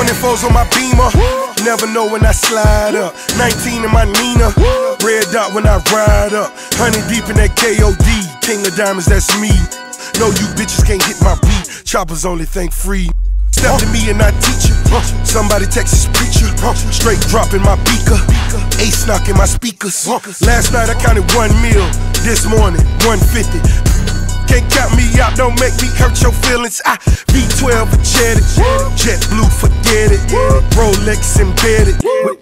24s on my Beamer. Never know when I slide up. 19 in my Nina. Red dot when I ride up. 100 deep in that KOD. King of diamonds, that's me. No, you bitches can't hit my beat. Choppers only think free. Step to me and I teach you. Somebody Texas preacher. Straight dropping my beaker. Ace knocking my speakers. Last night I counted 1 mil. This morning 150. Can't count me out, don't make me hurt your feelings. V12 a Jet blue, forget it. Rolex embedded.